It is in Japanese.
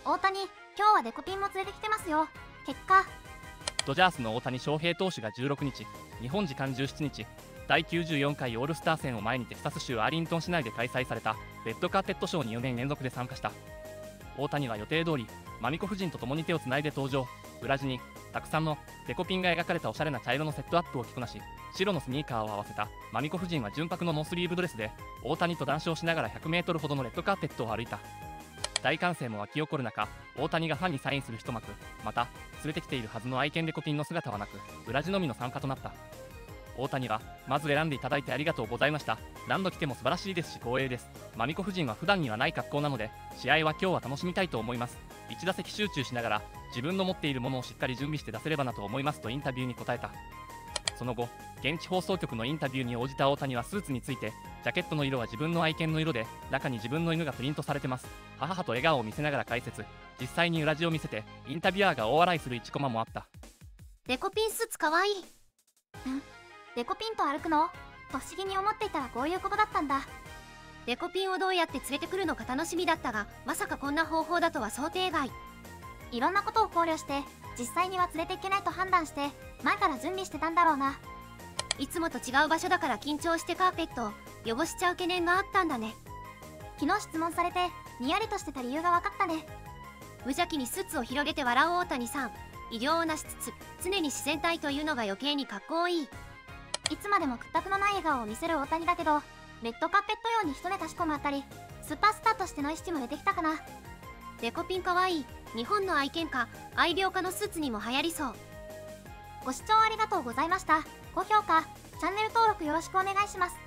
大谷、今日はデコピンも連れてきてますよ。結果、 ドジャースの大谷翔平投手が16日、日本時間17日、第94回オールスター戦を前にテキサス州アーリントン市内で開催されたレッドカーペットショーに4年連続で参加した。大谷は予定通り、マミコ夫人と共に手をつないで登場。裏地にたくさんのデコピンが描かれたおしゃれな茶色のセットアップを着こなし、白のスニーカーを合わせたマミコ夫人は純白のノースリーブドレスで大谷と談笑しながら100メートルほどのレッドカーペットを歩いた。大歓声も沸き起こる中、大谷がファンにサインする一幕、また連れてきているはずの愛犬デコピンの姿はなく、裏地のみの参加となった。大谷は、まず選んでいただいてありがとうございました。何度来ても素晴らしいですし光栄です。マミコ夫人は普段にはない格好なので、試合は今日は楽しみたいと思います。1打席集中しながら、自分の持っているものをしっかり準備して出せればなと思いますとインタビューに答えた。その後、現地放送局のインタビューに応じた大谷はスーツについて、ジャケットの色は自分の愛犬の色で、中に自分の犬がプリントされてます。母と笑顔を見せながら解説。実際に裏地を見せて、インタビュアーが大笑いする1コマもあった。 デコピンスーツかわいい。デコピンと歩くのと不思議に思っていたらこういうことだったんだ。 デコピンをどうやって連れてくるのか楽しみだったが、まさかこんな方法だとは想定外。 いろんなことを考慮して実際には連れていけないと判断して前から準備してたんだろうな。 いつもと違う場所だから緊張してカーペットを汚しちゃう懸念があったんだね。 昨日質問されてにやりとしてた理由が分かったね。 無邪気にスーツを広げて笑う大谷さん。医療をなしつつ常に自然体というのが余計にかっこいい。 いつまでも屈託のない笑顔を見せる大谷だけど、レッドカーペット用に一ネタ仕込むあたりスーパースターとしての意識も出てきたかな。 デコピンかわいい。日本の愛犬家、愛病家のスーツにも流行りそう。 ご視聴ありがとうございました。高評価、チャンネル登録よろしくお願いします。